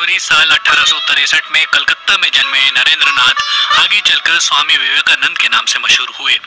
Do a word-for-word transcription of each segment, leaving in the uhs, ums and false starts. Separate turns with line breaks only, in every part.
फरवरी साल अठारह सौ तिरसठ में कलकत्ता में जन्मे नरेंद्र नाथ आगे चलकर स्वामी विवेकानंद के नाम से मशहूर हुए।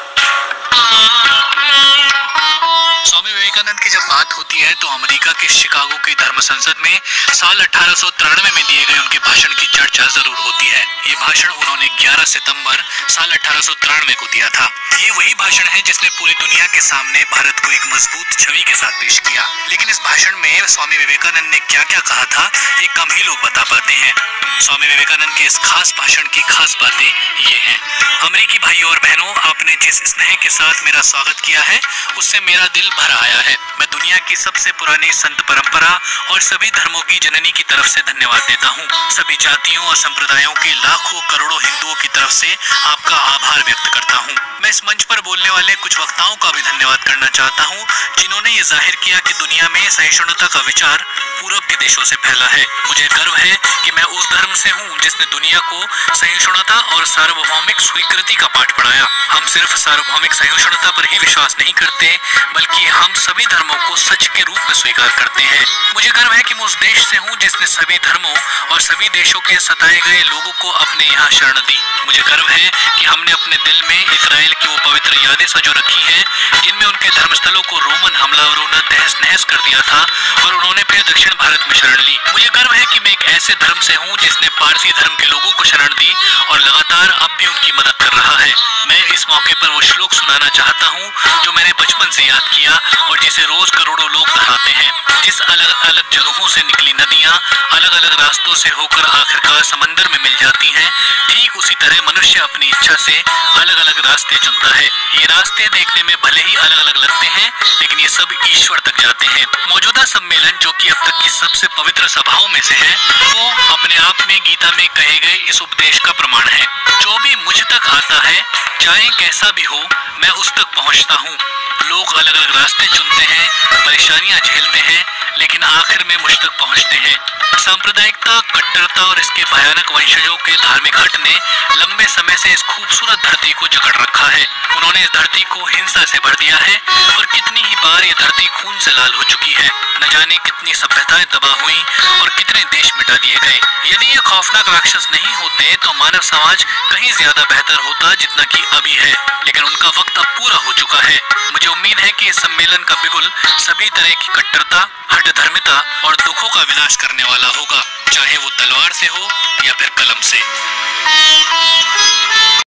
स्वामी विवेकानंद की जब बात होती है तो अमेरिका के शिकागो की धर्म संसद में साल अठारह सौ तिरानवे में दिए गए उनके भाषण की चर्चा जरूर होती है। ये भाषण उन्होंने ग्यारह सितंबर साल अठारह सौ तिरानवे को दिया था। ये वही भाषण है जिसने पूरी दुनिया के सामने भारत को एक मजबूत छवि के साथ पेश किया। लेकिन इस भाषण में स्वामी विवेकानंद ने क्या क्या कहा था ये कम ही लोग बता पाते हैं। स्वामी विवेकानंद के इस खास भाषण की खास बातें ये हैं। अमेरिकी भाइयों और बहनों, आपने जिस स्नेह के साथ मेरा स्वागत किया है उससे मेरा दिल भर आया है। मैं दुनिया की सबसे पुरानी संत परंपरा और सभी धर्मों की जननी की तरफ से धन्यवाद देता हूँ। सभी जातियों और संप्रदायों के लाखों करोड़ों हिंदुओं की तरफ से आपका आभार व्यक्त करता हूँ। मैं इस मंच पर बोलने वाले कुछ वक्ताओं का भी धन्यवाद करना चाहता हूँ जिन्होंने ये जाहिर किया कि दुनिया में सहिष्णुता का विचार पूर्व के देशों से फैला है। मुझे गर्व है कि मैं उस धर्म से हूँ जिसने दुनिया को सहिष्णुता और सार्वभौमिक स्वीकृति का पाठ पढ़ाया। हम सिर्फ सार्वभौमिक सहिष्णुता पर ही विश्वास नहीं करते बल्कि हम सभी धर्मों को सच के रूप में स्वीकार करते हैं। मुझे गर्व है कि मैं उस देश से हूँ जिसने सभी धर्मों और सभी देशों के सताए गए लोगों को अपने यहाँ शरण दी। मुझे गर्व है कि हमने अपने दिल में इजराइल की वो पवित्र यादें सजो रखी हैं जिनमें उनके धर्मस्थलों को रोमन हमलावरों ने तहस नहस कर दिया था और उन्होंने फिर दक्षिण भारत में शरण ली। मुझे गर्व है कि मैं एक ऐसे धर्म से हूँ जिसने पारसी धर्म के लोगों को शरण दी और लगातार अब भी उनकी मदद कर रहा है। मैं इस मौके पर वो श्लोक सुनाना चाहता हूँ जो मैंने बचपन से याद किया और जिसे रोज करोड़ों लोग दोहराते हैं। जिस अलग अलग जगहों से निकली नदियाँ अलग अलग रास्तों से होकर आखिरकार समंदर में मिल जाती हैं, ठीक उसी तरह मनुष्य अपनी इच्छा से अलग अलग रास्ते चुनता है। ये रास्ते देखने में भले ही अलग अलग लगते हैं लेकिन ये सब ईश्वर तक जाते हैं। मौजूदा सम्मेलन जो कि अब तक की सबसे पवित्र सभाओं में से है वो अपने आप में गीता में कहे गए इस उपदेश का प्रमाण है। जो भी मुझ तक आता है चाहे कैसा भी हो मैं उस तक पहुंचता हूँ। लोग अलग अलग रास्ते चुनते हैं, परेशानियां झेलते हैं लेकिन आखिर में मुझ तक पहुंचते हैं। सांप्रदायिकता, कट्टरता और इसके भयानक वंशजों के धार्मिक हट ने लंबे समय से इस खूबसूरत धरती को जकड़ रखा है। उन्होंने इस धरती को हिंसा से भर दिया है और कितनी ही बार ये धरती खून से लाल हो चुकी है। न जाने कितनी सभ्यताएं तबाह हुई और कितने देश मिटा दिए गए। यदि ये खौफनाक राक्षस नहीं होते तो मानव समाज कहीं ज्यादा बेहतर होता जितना कि अभी है, लेकिन उनका वक्त अब पूरा हो चुका है। मुझे उम्मीद है कि इस सम्मेलन का बिगुल सभी तरह की कट्टरता, हठ धर्मिता और दुखों का विनाश करने वाला होगा, चाहे वो तलवार से हो या फिर कलम से।